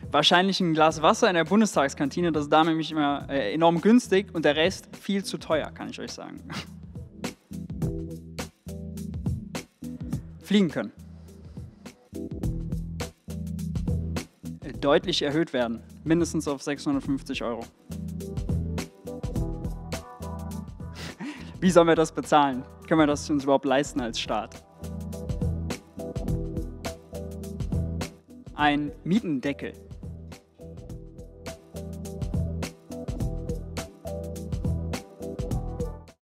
Wahrscheinlich ein Glas Wasser in der Bundestagskantine, das ist da nämlich immer enorm günstig und der Rest viel zu teuer, kann ich euch sagen. Fliegen können. Deutlich erhöht werden, mindestens auf 650 Euro. Wie sollen wir das bezahlen? Können wir das uns überhaupt leisten als Staat? Ein Mietendeckel